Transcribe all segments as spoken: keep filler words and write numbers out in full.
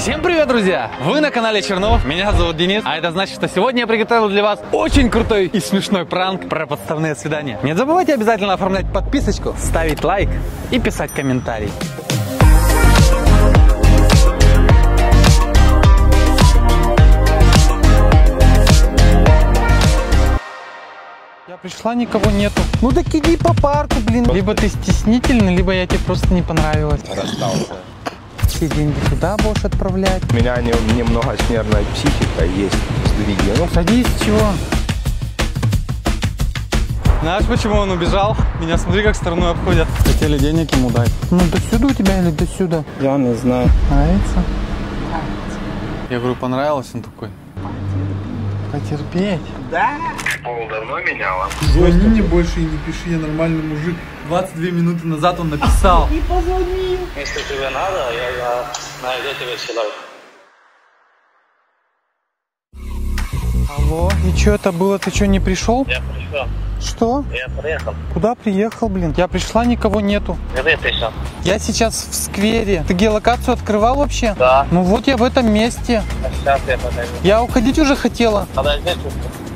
Всем привет, друзья! Вы на канале Чернов, меня зовут Денис, а это значит, что сегодня я приготовил для вас очень крутой и смешной пранк про подставные свидания. Не забывайте обязательно оформлять подписочку, ставить лайк и писать комментарий. Я пришла, никого нету. Ну так иди по парку, блин. Либо ты стеснительный, либо я тебе просто не понравилась. Расстался. Все деньги туда будешь отправлять. У меня не, немного с нервной психикой есть сдвиги. Ну, садись, чего? Знаешь, почему он убежал? Меня смотри, как стороной обходят. Хотели денег ему дать. Ну, до сюда у тебя или до сюда? Я не знаю. Нравится? Нравится. Я говорю, понравилось? Он такой. Потерпеть. Да? Пол давно меняла. Звони мне больше и не пиши, я нормальный мужик. двадцать две минуты назад он написал. И позвони. Если тебе надо, я, я найду тебе человека. Алло, и что это было? Ты что, не пришел? Я пришел. Что? Я приехал. Куда приехал, блин? Я пришла, никого нету. Где ты сейчас? Я сейчас в сквере. Ты геолокацию открывал вообще? Да. Ну вот я в этом месте. А сейчас я подойду. Я уходить уже хотела. Подожди чуть-чуть.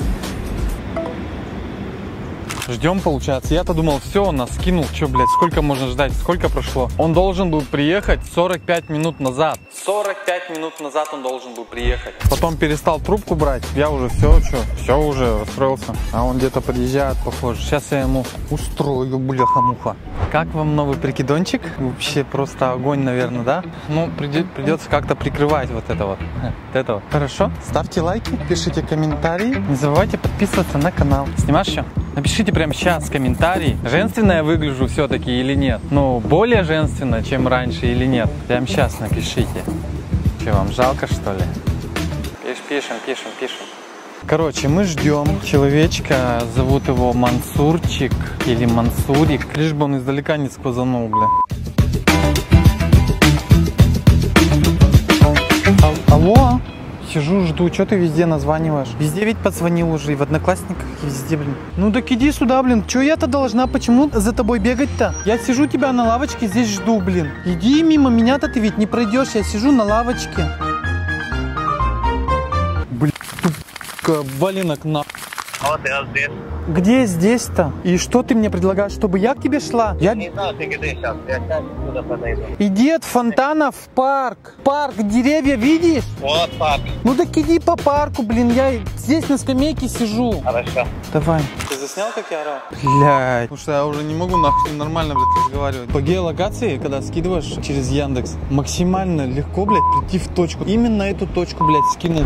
Ждем, получается. Я-то думал, все, он нас скинул. Че, блядь, сколько можно ждать? Сколько прошло? Он должен был приехать сорок пять минут назад. сорок пять минут назад он должен был приехать. Потом перестал трубку брать. Я уже все, что, все уже расстроился. А он где-то подъезжает, похоже. Сейчас я ему устрою, бляха-муха. Как вам новый прикидончик? Вообще просто огонь, наверное, да? Ну, придется как-то прикрывать вот это вот. Вот это вот. Хорошо? Ставьте лайки, пишите комментарии. Не забывайте подписываться на канал. Снимаешь еще? Напишите прямо сейчас комментарий, женственно я выгляжу все-таки или нет. Ну, более женственно, чем раньше или нет. Прямо сейчас напишите. Че, вам жалко, что ли? Пиш, пишем, пишем, пишем. Короче, мы ждем человечка, зовут его Мансурчик или Мансурик. Лишь бы он издалека не сквозанул, бля. Алло? Сижу, жду, что ты везде названиваешь? Везде ведь позвонил уже, и в Одноклассниках, и везде, блин. Ну так иди сюда, блин. Че я-то должна, почему за тобой бегать-то? Я сижу тебя на лавочке, здесь жду, блин. Иди мимо меня-то ты ведь не пройдешь, я сижу на лавочке. Блин, тупка, валенок на... Вот я здесь. Где здесь-то? И что ты мне предлагаешь, чтобы я к тебе шла? Я не знаю, ты где сейчас. Я сейчас сюда подойду. Иди от фонтана в парк. Парк, деревья, видишь? Вот парк. Ну так иди по парку, блин, я здесь на скамейке сижу. Хорошо. Давай. Ты заснял, как я орал? Блядь. Потому что я уже не могу нахуй нормально, блядь, разговаривать. По геолокации, когда скидываешь через Яндекс, максимально легко, блядь, прийти в точку. Именно эту точку, блядь, скинул.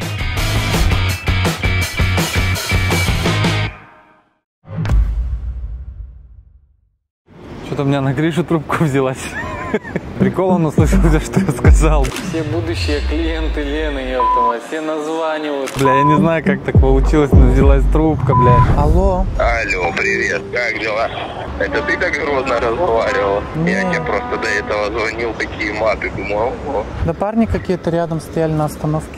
Что-то у меня на крышу трубку взялась. Прикол, он услышал, что я сказал. Все будущие клиенты Лены, ёптама, все названивают. Бля, я не знаю, как так получилось, но взялась трубка, бля. Алло. Алло, привет, как дела? Это ты так грозно разговаривал? Не. Я тебе просто до этого звонил, такие маты, думал. О. Да парни какие-то рядом стояли на остановке.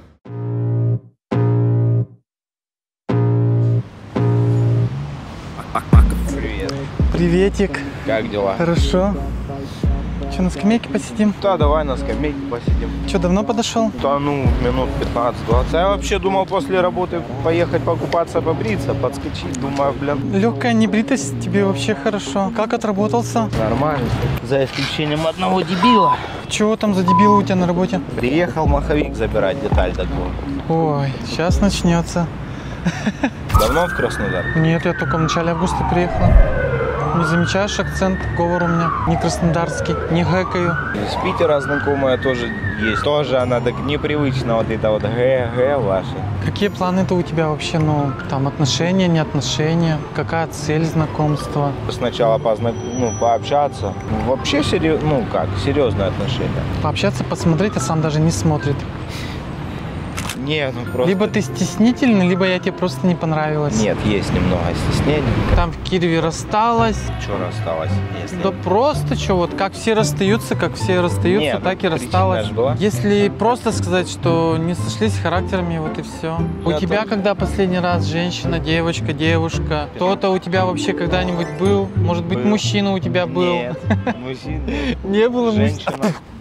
Привет. Приветик. Как дела? Хорошо. Че, на скамейке посидим? Да, давай на скамейке посидим. Че, давно подошел? Да ну, минут пятнадцать-двадцать. Я вообще думал после работы поехать покупаться, побриться, подскочить. Думаю, блин. Легкая небритость тебе вообще хорошо. Как отработался? Нормально. За исключением одного дебила. Чего там за дебилы у тебя на работе? Приехал маховик забирать деталь такую. Ой, сейчас начнется. Давно в Краснодар? Нет, я только в начале августа приехала. Не замечаешь акцент, говор у меня не краснодарский, не гэкаю. Из Питера знакомая тоже есть. Тоже она так непривычно, вот это вот гэ-гэ ваше. Какие планы-то у тебя вообще, ну, там, отношения, не отношения? Какая цель знакомства? Сначала познак... ну, пообщаться. Вообще, серьез... ну как, серьезные отношения. Пообщаться, посмотреть, а сам даже не смотрит. Нет, ну просто... Либо ты стеснительный, либо я тебе просто не понравилась. Нет, есть немного стеснения. Там в Кирове рассталась. Что рассталось? Если... Да просто что, вот как все расстаются, как все расстаются, Нет, так и причина рассталась. ж была. Если просто сказать, что не сошлись характерами, вот и все. У Я тебя тоже. когда последний раз женщина, девочка, девушка? Кто-то у тебя вообще когда-нибудь был? Может быть, Был. мужчина у тебя был? Нет, мужчина. Не было мужчины. Женщина.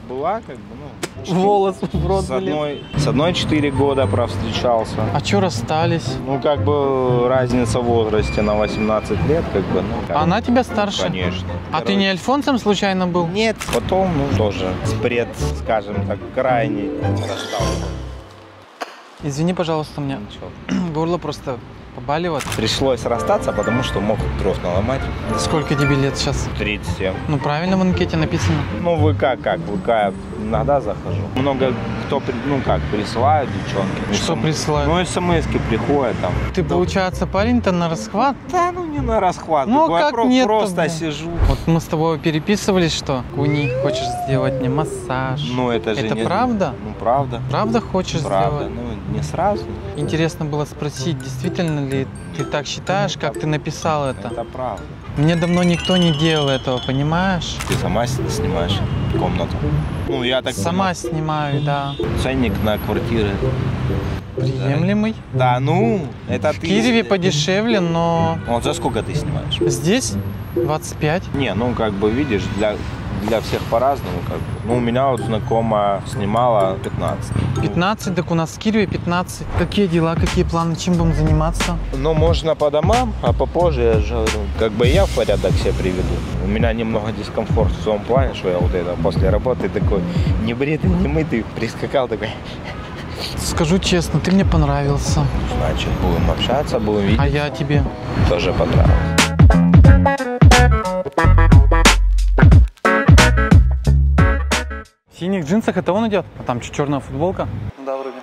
была, как бы, ну... Волос в рот С залез. одной, с одной четыре года провстречался. А чё расстались? Ну, как бы разница в возрасте на восемнадцать лет, как бы, ну... Как, Она тебя старше? Конечно. А ты не альфонсом случайно был? Нет. Потом, ну, тоже спред, скажем так, крайний расстался. Извини, пожалуйста, мне Ничего. горло просто побаливает. Пришлось расстаться, потому что мог дров наломать. Сколько тебе лет сейчас? тридцать семь. Ну, правильно в анкете написано. Ну, ВК как? ВК я иногда захожу. Много кто, при- ну как, присылают девчонки. Что См- присылают? Ну, смс-ки приходят там. Ты, получается, парень-то на расхват? Да, ну не на расхват. Ну, такое, как про- нет-то, Просто блин? сижу. Вот мы с тобой переписывались, что Куни, хочешь сделать мне массаж. Ну, это же Это не... правда? Ну, правда. Правда хочешь Правда. сделать? Ну, не сразу. Интересно было спросить, действительно ли ты так считаешь, как ты написал это? Это правда. Мне давно никто не делал этого, понимаешь? Ты сама с- снимаешь комнату. Ну, я так Сама понял, снимаю, да. ценник на квартиры. Приемлемый. Да, ну, это В ты... Киеве подешевле, но Вот за сколько ты снимаешь? здесь двадцать пять. Не, ну как бы видишь, для, для всех по-разному. Как бы. Ну, у меня вот знакомая снимала пятнадцать. пятнадцать, так у нас в Киеве пятнадцать. Какие дела, какие планы, чем будем заниматься? Ну, можно по домам, а попозже, я же говорю, как бы я в порядок себя приведу. У меня немного дискомфорт в том плане, что я вот это после работы такой небритый, немытый, прискакал такой. Скажу честно, ты мне понравился. Значит, будем общаться, будем видеть. А я тебе. Тоже понравилось. В синих джинсах это он идет? А там что, черная футболка? Да, вроде.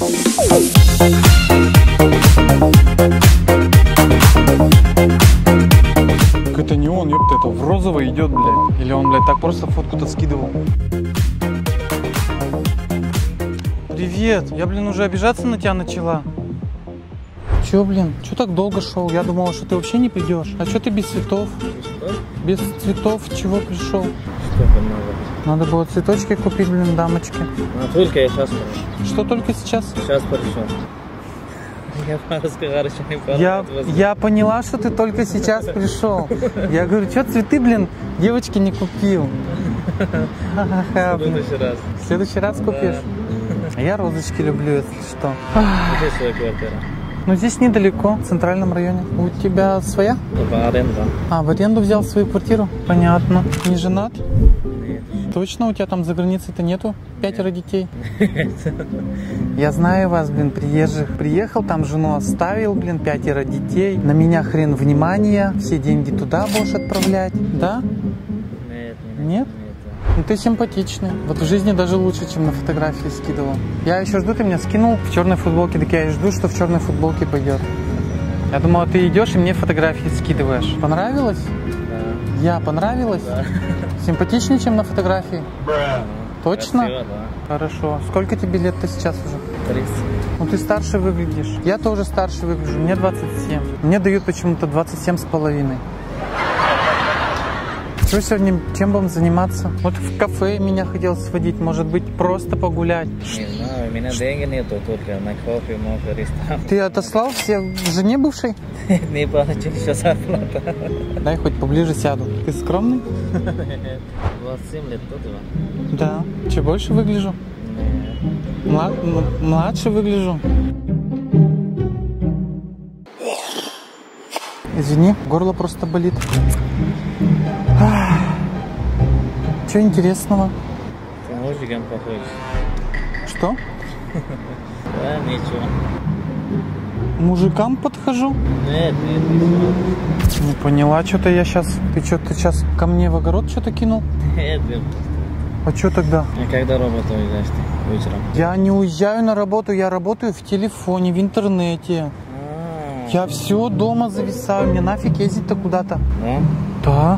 Так это не он, ёпта, это в розовый идет, блядь. Или он, блядь, так просто фотку-то скидывал. Привет, я, блин, уже обижаться на тебя начала. Че, блин, че так долго шел? Я думала, что ты вообще не придешь. А че ты без цветов? Без цветов чего пришел? Что там надо? Надо было цветочки купить, блин, дамочки. Ну, только я сейчас пришел. Что только сейчас? Сейчас пришел. Я по-русски не понял. Я, я поняла, что ты только сейчас пришел. Я говорю, что цветы, блин, девочки не купил. Ха-ха-ха, В блин. следующий раз. В следующий раз купишь? А я розочки люблю, если что. Где своя квартира? Ну, здесь недалеко, в центральном районе. У тебя своя? По аренда. А, в аренду взял свою квартиру? Понятно. Не женат? Нет. Точно у тебя там за границей-то нету пятеро детей? Я знаю вас, блин, приезжих. Приехал, там жену оставил, блин, пятеро детей. На меня хрен внимания. Все деньги туда будешь отправлять. Да? Нет, Нет? нет. Ну ты симпатичный. Вот в жизни даже лучше, чем на фотографии скидывал. Я еще жду, ты меня скинул в черной футболке. Так я и жду, что в черной футболке пойдет. Я думала, ты идешь и мне фотографии скидываешь. Понравилось? Да. Я понравилась? Да. Симпатичнее, чем на фотографии? Точно? Красиво, да. Хорошо. Сколько тебе лет-то сейчас уже? тридцать. Ну ты старше выглядишь. Я тоже старше выгляжу. Мне двадцать семь. Мне дают почему-то двадцать семь с половиной. Что сегодня, чем будем заниматься? Вот в кафе меня хотел сводить, может быть, просто погулять. Не знаю, у меня денег нету, только на кофе, много ресторан. Ты отослал все жене бывшей? Не получил еще зарплата. Дай хоть поближе сяду. Ты скромный? двадцать семь лет, тут его? Да. Че, больше выгляжу? Нет. Млад... м- Младше выгляжу. Извини, горло просто болит. Что интересного? Ты мужиком походишь? Что? Да, ничего. Мужикам подхожу? Нет, нет, ничего. Не поняла, что-то я сейчас... Ты что-то сейчас ко мне в огород что-то кинул? Нет, нет. А что тогда? А когда работу уезжаешь ты? Вечером? Я не уезжаю на работу, я работаю в телефоне, в интернете. А, Я все дома зависаю, мне нафиг ездить-то куда-то. ну? Да.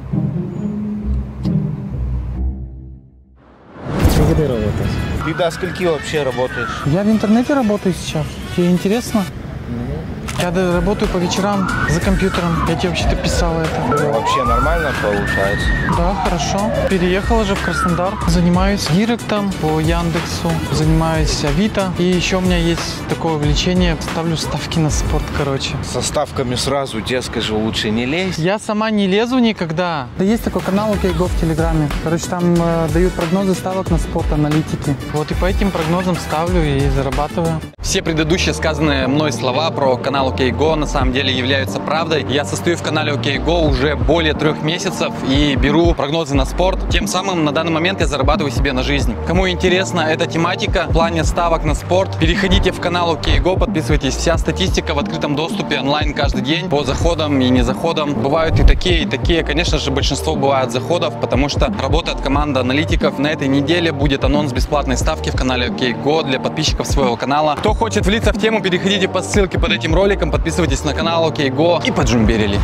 Ты где работаешь? Ты до скольки вообще работаешь? Я в интернете работаю сейчас. Тебе интересно? Я работаю по вечерам за компьютером. Я тебе вообще-то писала это. Вообще нормально получается? Да, хорошо. Переехала же в Краснодар. Занимаюсь директом по Яндексу. Занимаюсь Авито. И еще у меня есть такое увлечение. Ставлю ставки на спорт, короче. Со ставками сразу тебе скажу, лучше не лезь. Я сама не лезу никогда. Да есть такой канал OkGo в Телеграме. Короче, там э, дают прогнозы ставок на спорт, аналитики. Вот и по этим прогнозам ставлю и зарабатываю. Все предыдущие сказанные мной слова про канал OkGo на самом деле являются правдой. Я состою в канале OkGo уже более трех месяцев и беру прогнозы на спорт. Тем самым на данный момент я зарабатываю себе на жизнь. Кому интересна эта тематика в плане ставок на спорт, переходите в канал OkGo, подписывайтесь. Вся статистика в открытом доступе онлайн каждый день по заходам и не заходам. Бывают и такие, и такие. Конечно же, большинство бывает заходов, потому что работает команда аналитиков. На этой неделе будет анонс бесплатной ставки в канале OkGo для подписчиков своего канала. Кто хочет влиться в тему, переходите по ссылке под этим роликом, подписывайтесь на канал OkGo и поджумберили.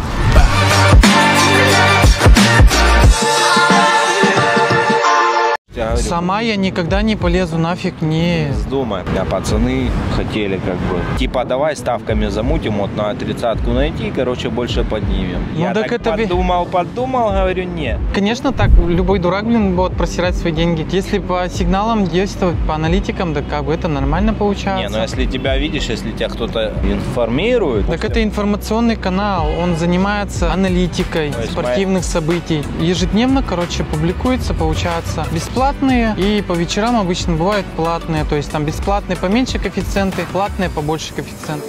Сама я никогда не полезу нафиг, не... Вздумай. А пацаны хотели как бы, типа, давай ставками замутим, вот на тридцатку найти, короче, больше поднимем. Ну, я так так это подумал, подумал, говорю, нет. Конечно, так любой дурак, блин, будет просирать свои деньги. Если по сигналам действовать, по аналитикам, да как бы это нормально получается. Не, ну если тебя видишь, если тебя кто-то информирует... Так это информационный канал, он занимается аналитикой спортивных событий. Ежедневно, короче, публикуется, получается, бесплатные, и по вечерам обычно бывают платные, то есть там бесплатные поменьше коэффициенты, платные побольше коэффициенты.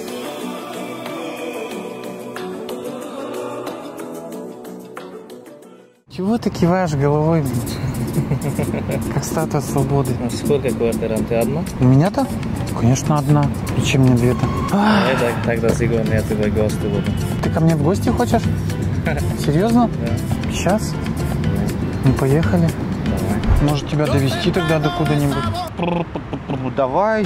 Чего ты киваешь головой, как статуя свободы? А сколько квартир? Ты одна? У меня-то? Конечно, одна. И чем мне две-то? А я так, тогда сигурно я тебе гости буду. Ты ко мне в гости хочешь? Серьезно? Да. Сейчас? Ну, поехали. Давай. Может, тебя довести тогда до куда-нибудь? Давай.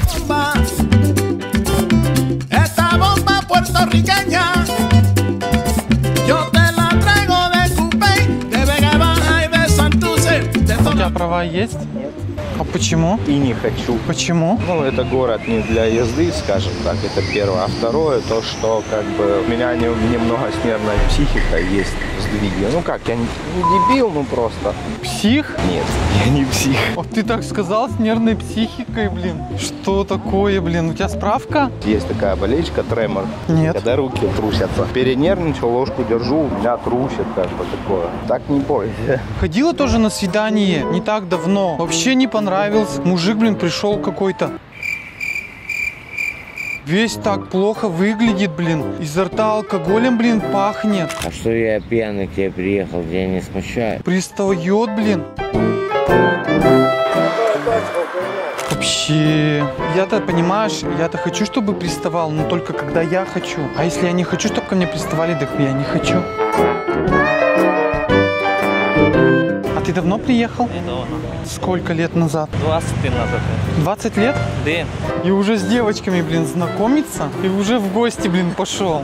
У тебя права есть? Нет. А почему? И не хочу. Почему? Ну, это город не для езды, скажем так, это первое. А второе, то, что как бы у меня не, немного с нервной психикой есть сдвиги. Ну как, я не, не дебил, ну просто. Псих? Нет, я не псих. Вот ты так сказал, с нервной психикой, блин. Что такое, блин? У тебя справка? Есть такая болечка, тремор. Нет. Когда руки трусятся. Перенервничал, ложку держу, у меня трусит, как бы такое. Так не бойся. Ходила тоже на свидание не так давно. Вообще не понравился. Мужик, блин, пришел какой-то. Весь так плохо выглядит, блин. Изо рта алкоголем, блин, пахнет. А что я пьяный к тебе приехал, тебя не смущает? Пристает, блин. Вообще, я-то, понимаешь, я-то хочу, чтобы приставал, но только когда я хочу. А если я не хочу, чтобы ко мне приставали, так я не хочу. А ты давно приехал? Недавно. Сколько лет назад? двадцать назад. двадцать лет? Да. И уже с девочками, блин, знакомиться? И уже в гости, блин, пошел.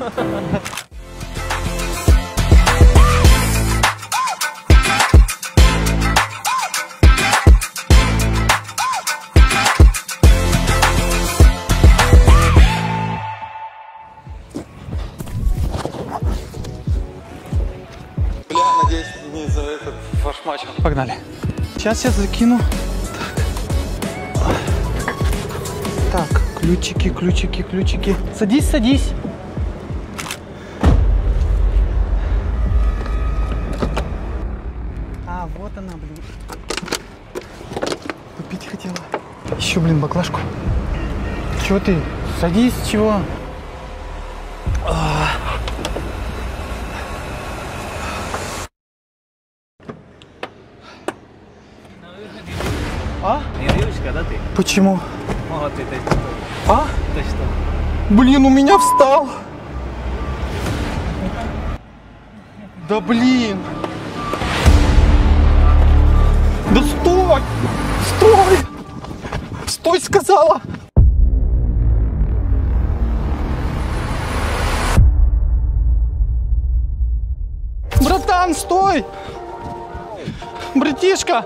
Бля, надеюсь, не за этот ваш матч. Погнали. Сейчас я закину. Так. Так, ключики, ключики, ключики. Садись, садись. А, вот она, блин. Купить хотела. Еще, блин, баклажку. Чего ты? Садись, чего? А. А? Не девочка, да ты? Почему? Вот ты, ты что? А? Ты что? Блин, у меня встал. Да блин. Да стой! Стой! Стой, сказала! Братан, стой! Братишка!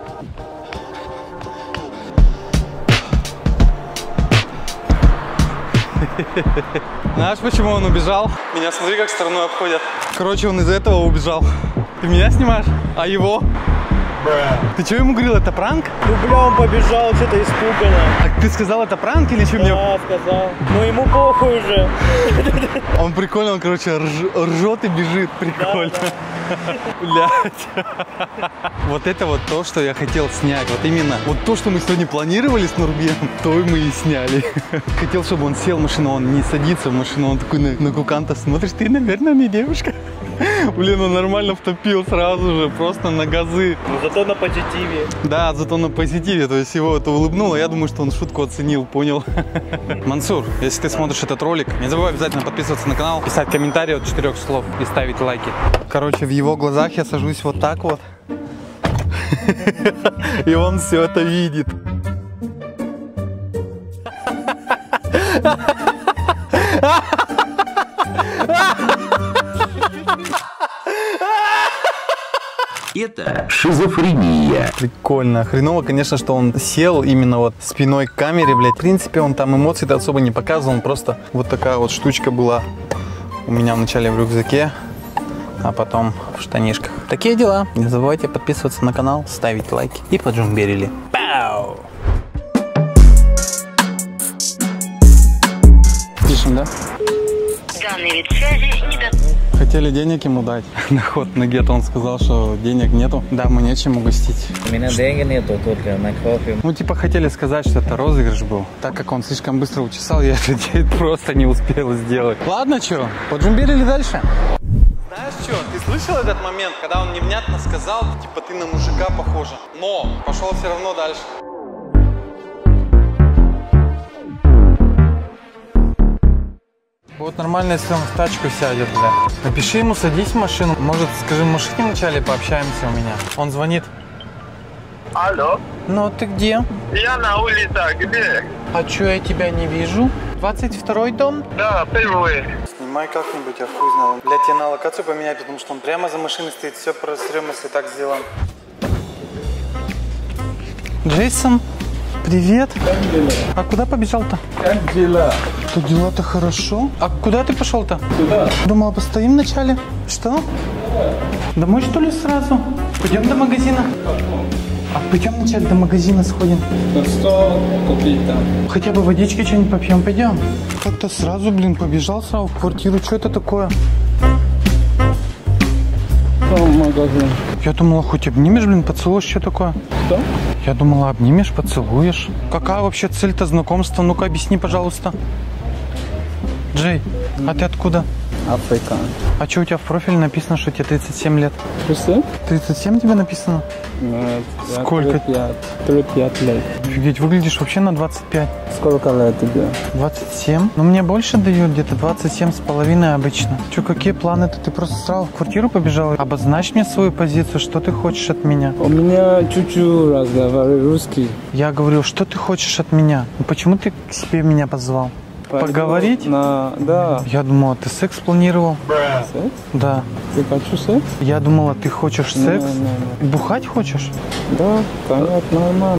Знаешь, почему он убежал? Меня смотри, как стороной обходят. Короче, он из-за этого убежал. Ты меня снимаешь? А его? Ты что ему говорил, это пранк? Ну, бля, он побежал, что-то испуганно. А ты сказал, это пранк или что? Да, мне... сказал. Ну, ему похуй уже. Он прикольно, он, короче, рж... ржет и бежит. Прикольно. Да, да. Блядь. Вот это вот то, что я хотел снять. Вот именно. Вот то, что мы сегодня планировали с Нурбием, то мы и сняли. Хотел, чтобы он сел в машину, он не садится в машину, он такой на, на Куканта смотришь, ты, наверное, не девушка. Блин, он нормально втопил сразу же, просто на газы. Ну, зато на позитиве. Да, зато на позитиве, то есть его это улыбнуло. Я думаю, что он шутку оценил, понял. Мансур, если ты смотришь этот ролик, не забывай обязательно подписываться на канал, писать комментарии от четырех слов и ставить лайки. Короче, в его глазах я сажусь вот так вот. И он все это видит. Это шизофрения. Прикольно. Хреново, конечно, что он сел именно вот спиной к камере, блядь. В принципе, он там эмоций-то особо не показывал. Он просто вот такая вот штучка была у меня вначале в рюкзаке, а потом в штанишках. Такие дела. Не забывайте подписываться на канал, ставить лайки и поджумберили. Пау! Пишем, да? Данный вид связи не до... Хотели денег ему дать. На ход на гет он сказал, что денег нету. Да, мы нечем угостить. У меня денег нету, только на кофе. Ну, типа, хотели сказать, что это розыгрыш был. Так как он слишком быстро учесал, я это просто не успел сделать. Ладно, что, поджумберили дальше? Знаешь что, ты слышал этот момент, когда он невнятно сказал, типа, ты на мужика похожа, но пошел все равно дальше. Вот нормально, если он в тачку сядет, бля. Напиши ему, садись в машину. Может, скажи, в машине вначале пообщаемся у меня. Он звонит. Алло. Ну, ты где? Я на улице, где? А чё, я тебя не вижу? двадцать второй дом? Да, первый. Снимай как-нибудь, я хуй знаю. Блядь, тебе на локацию поменять, потому что он прямо за машиной стоит. Все просрем, если так сделаем. Джейсон, привет. Как дела? А куда побежал-то? Как дела? То дела-то хорошо. А куда ты пошел-то? Сюда. Думала, постоим вначале. Что? Домой, что ли, сразу? Пойдем до магазина? А пойдем вначале до магазина сходим. Что купить там? Хотя бы водички что-нибудь попьем, пойдем. Как-то сразу, блин, побежал сразу в квартиру. Что это такое? Там магазин. Я думала, хоть обнимешь, блин, поцелуешь, что такое? Что? Я думала, обнимешь, поцелуешь. Какая вообще цель-то знакомства? Ну-ка, объясни, пожалуйста. Джей, а ты откуда? Африка. А что у тебя в профиле написано, что тебе тридцать семь лет? Что? тридцать семь тебе написано? Нет. Сколько? тридцать пять лет. Офигеть, выглядишь вообще на двадцать пять. Сколько лет тебе? двадцать семь? Ну, мне больше дают, где-то двадцать семь с половиной обычно. Че, какие планы-то? Ты просто сразу в квартиру побежал? Обозначь мне свою позицию, что ты хочешь от меня? У меня чуть-чуть разговариваю русский. Я говорю, что ты хочешь от меня? Ну, почему ты к себе меня позвал? Поговорить? На... Да. Я думала, ты секс планировал. Секс? Да. Ты хочешь секс? Я думала, ты хочешь секс. Не, не, не. Бухать хочешь? Да, конечно, нормально.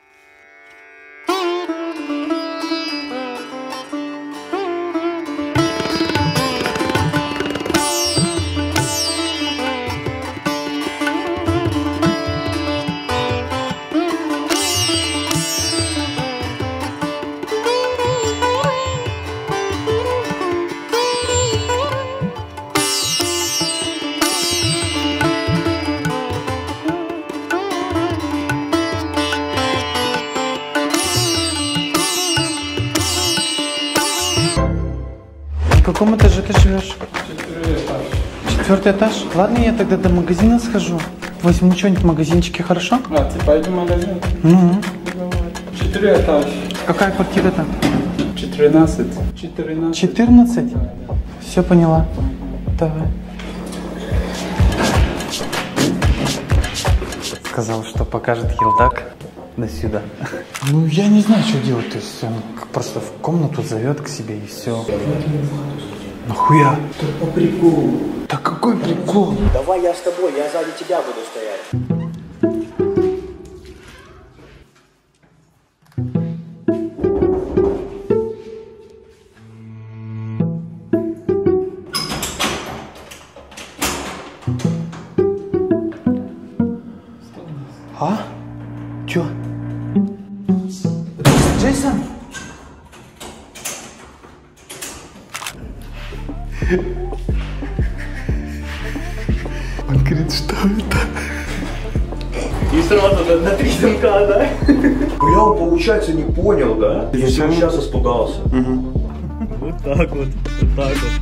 В каком этаже ты живешь? Четвертый этаж. Четвертый этаж? Ладно, я тогда до магазина схожу. Возьму что-нибудь в магазинчике, хорошо? А, ты пойдем в магазин? Угу. Четыре этаж. Какая квартира-то? Четырнадцать. Четырнадцать. четырнадцать? Все поняла. Давай. Сказал, что покажет Хилдак. До сюда. Ну, я не знаю, что делать. То есть он просто в комнату зовет к себе и все. Нахуя? Так по приколу. Да какой прикол? Давай я с тобой, я сзади тебя буду стоять. А? Чё? Джейсон? Он говорит, что это? И сразу на, на три замка, да? Я, получается, не понял, да? Я сейчас испугался. Угу. Вот так вот, вот так вот.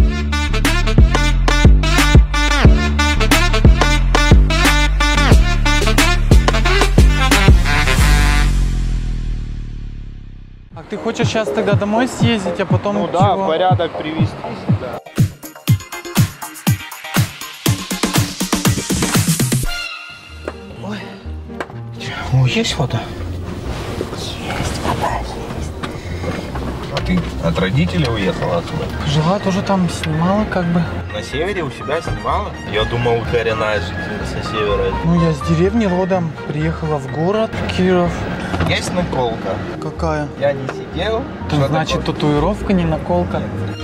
А ты хочешь сейчас тогда домой съездить, а потом Ну чего? да, порядок привести сюда. Ой. О, есть вода? Есть вода, есть. А ты от родителей уехала отсюда? Жила тоже там, снимала как бы. На севере у себя снимала? Я думал, коренная жительница севера. Ну я с деревни родом, приехала в город Киров. Есть наколка? Какая? Я не сидел. Там, значит, такое? Татуировка, не наколка.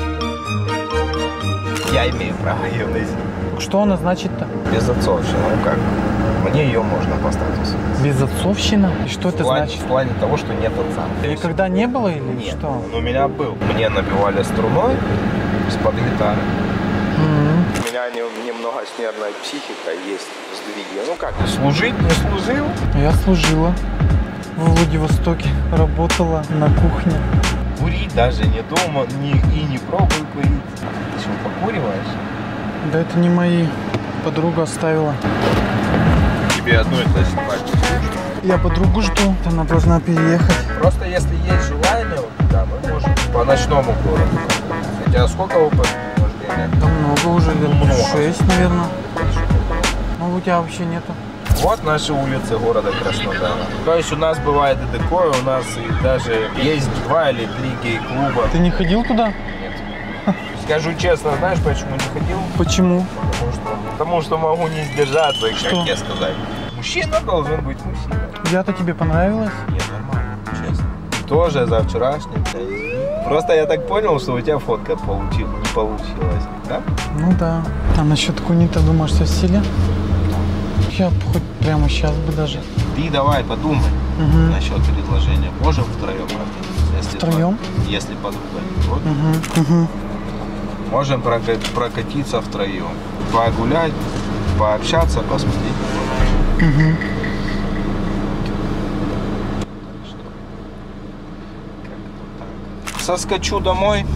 Я имею право ее носить. Что она значит-то? Безотцовщина, ну как? Мне ее можно по статусу. Безотцовщина? И что в это плане, значит? В плане того, что нет отца. Никогда не было или нет, что? Он у меня был. Мне набивали струной из-под гитары. Mm-hmm. У меня не, немного с нервной психикой есть сдвиги. Ну как, служить не служил? Я служила в Владивостоке, работала на кухне. Курить даже не дома, ни, и не пробую курить. Ты что, покуриваешь? Да это не мои. Подруга оставила. Тебе одной это снимать. Я подругу жду, она должна переехать. Просто если есть желание, да, мы можем по ночному городу. Хотя сколько опыта вождения? Да много уже, лет много. шесть, наверное. Ну у тебя вообще нету. Вот наши улицы города Краснодара. То есть у нас бывает и такое, у нас и даже есть два или три гей-клуба. Ты не ходил туда? Нет. Скажу честно, знаешь, почему не ходил? Почему? Потому что, потому что могу не сдержаться, что? как тебе сказать. Мужчина должен быть мужчиной. Я-то тебе понравилась? Нет, нормально, честно. Тоже за вчерашним. Просто я так понял, что у тебя фотка получил, не получилась, да? Ну да. А насчет куни-то думаешь, все в силе? Я бы хоть прямо сейчас бы даже. Ты давай подумай угу. насчет предложения. Можем втроем прокатиться? Втроем? Если, если подруга не против. Угу. Угу. Можем прокатиться втроем. Погулять, пообщаться, посмотреть. Угу. Соскочу домой,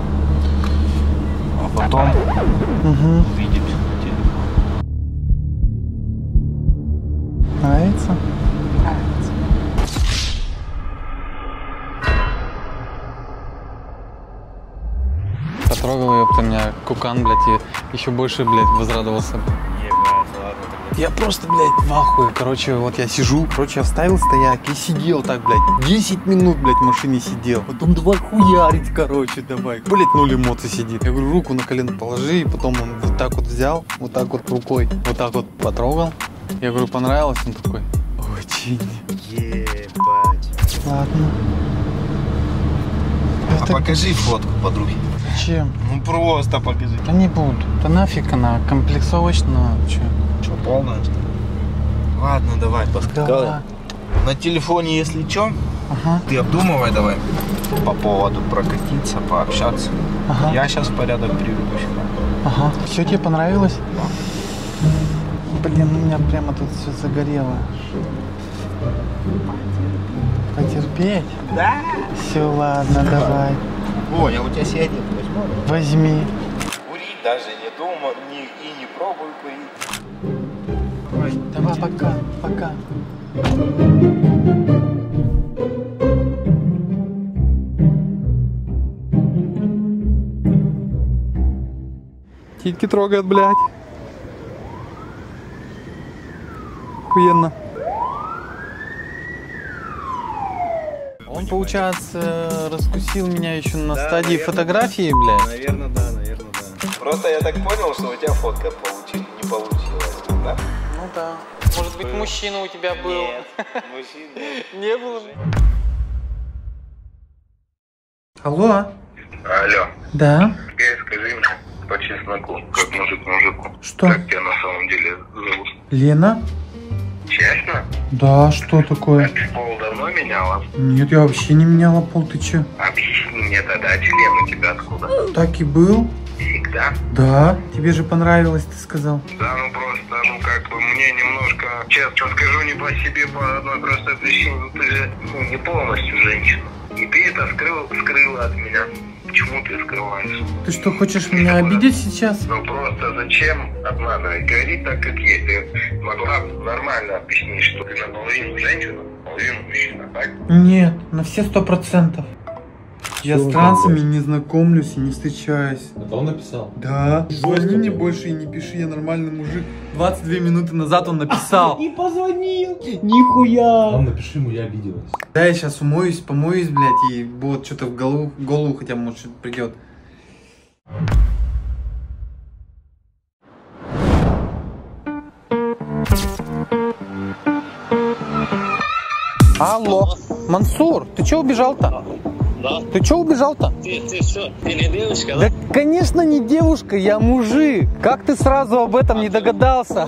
а потом угу. увидимся. Нравится? Нравится. Потрогал ее, ты меня кукан, блядь, и еще больше, блядь, возрадовался. Я просто, блядь, в ахуе. Короче, вот я сижу, короче, я вставил стояк и сидел так, блядь, десять минут, блядь, в машине сидел. Потом давай хуярить, короче, давай. Блядь, ноль эмоций сидит. Я говорю, руку на колено положи, и потом он вот так вот взял, вот так вот рукой, вот так вот потрогал. Я говорю, понравилось? Он такой, очень. Ебать. Ладно. А это... покажи фотку подруги. Зачем? Ну просто покажи. Да не буду. Да нафиг она, комплексовочно, че? Че, полная, что ли? Ладно, давай, поскакали. Да. На телефоне, если что, ага. ты обдумывай давай по поводу прокатиться, пообщаться. Ага. Я сейчас порядок приведу сюда. Ага. Все тебе понравилось? Да. Блин, у меня прямо тут все загорело. Потерпеть? Да. Все, ладно, давай. О, я у тебя сигарет возьму. Возьми. Курить даже не дома, ни, и не пробую курить. Ой, давай, пока, пока. Титьки трогает, блядь. Охуенно. Он, получается, раскусил меня еще на да, стадии наверное, фотографии, да. блядь. Наверное, да, наверное, да. Просто я так понял, что у тебя фотка получи... не получилась, да? Ну да. Может быть, мужчина у тебя был? Нет, мужчина. Не было. Алло. Алло. Да. Теперь скажи мне по чесноку, как мужик мужику. Что? Как тебя на самом деле зовут? Лена. Честно? Да, что такое? А ты пол давно меняла? Нет, я вообще не меняла пол, ты че? Объясни мне тогда, член у тебя откуда? Так и был. Всегда? Да, тебе же понравилось, ты сказал. Да, ну просто, ну как бы мне немножко, честно скажу, не по себе по одной простой причине, ну, ты же ну, не полностью женщина. И ты это скрыл, скрыла от меня. Почему ты скрываешь? Ты что, хочешь меня обидеть сейчас? Ну просто зачем обманывать? Говори так, как есть. Ты могла нормально объяснить, что ты наполовину женщина, наполовину мужчина, так? Нет, на все сто процентов. Я с трансами не знакомлюсь и не встречаюсь. Это он написал? Да. Звони мне больше и не пиши, я нормальный мужик. двадцать две минуты назад он написал. И позвонил. Нихуя. Вам напиши ему, я обиделась. Да, я сейчас умоюсь, помоюсь, блядь, и вот что-то в голову, в голову хотя может что-то придет. Алло, Мансур, ты че убежал-то? Да. Ты че убежал-то? Ты, ты что, ты не девушка, Да, да? конечно, не девушка, я мужик. Как ты сразу об этом не догадался?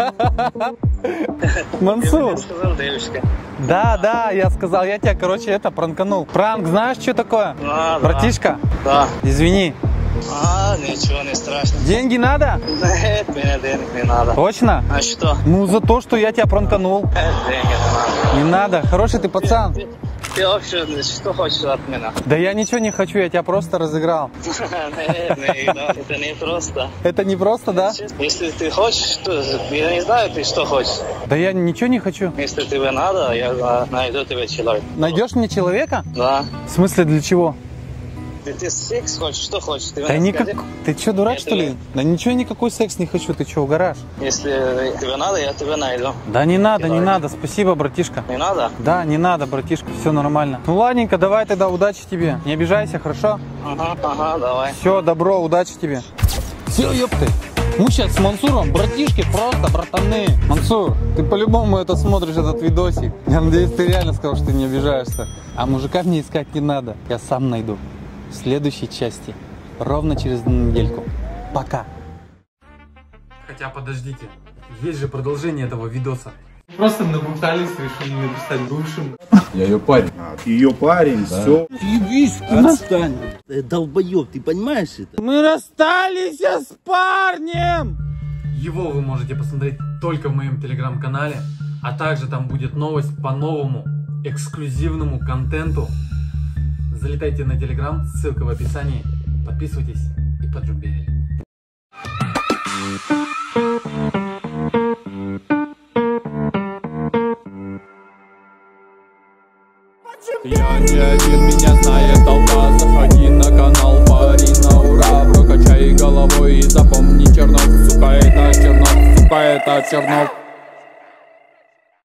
Мансур. Ты сказал девушка. Да, да, я сказал, я тебя, короче, это пранканул. Пранк, знаешь, что такое? А, Братишка? Да. Извини. А, ничего, не страшно. Деньги надо? Нет, мне денег не надо. Точно? А что? Ну, за то, что я тебя пранканул. Нет, денег не надо. Не надо, хороший ты пацан. Ты, ты вообще что хочешь от меня? Да я ничего не хочу, я тебя просто разыграл. Нет, нет, это не просто. Это не просто, да? Если ты хочешь, то я не знаю, ты что хочешь. Да я ничего не хочу. Если тебе надо, я найду тебе человека. Найдешь мне человека? Да. В смысле, для чего? Ты, ты секс хочешь, что хочешь? Ты Да мне никак... скажи. Ты что, дурак, Я что ли? тебе- Да ничего, никакой секс не хочу, ты что, угораешь? Если тебе надо, я тебя найду. Да не надо, не Давай. надо, спасибо, братишка. Не надо? Да, не надо, братишка, все нормально. Ну ладненько, давай тогда, удачи тебе. Не обижайся, хорошо? Ага, ага, давай. Все, добро, удачи тебе. Все, ёпты. Мы сейчас с Мансуром, братишки, просто братаны. Мансур, ты по-любому это смотришь, этот видосик. Я надеюсь, ты реально сказал, что ты не обижаешься. А мужика мне искать не надо, я сам найду. В следующей части, ровно через недельку. Пока. Хотя подождите, есть же продолжение этого видоса. Просто набухались, решили написать бывшим. Я ее парень. Ее парень, да. Все. Ебись, отстань. Долбоеб, ты понимаешь это? Мы расстались с парнем! Его вы можете посмотреть только в моем телеграм-канале, а также там будет новость по новому эксклюзивному контенту. Залетайте на телеграм, ссылка в описании, подписывайтесь и поджумбели. Я не один, меня знает толпа. Заходи на канал Парень на ура. Прокачай головой и запомни Чернов. Сука, это Чернов, сука, это Чернов.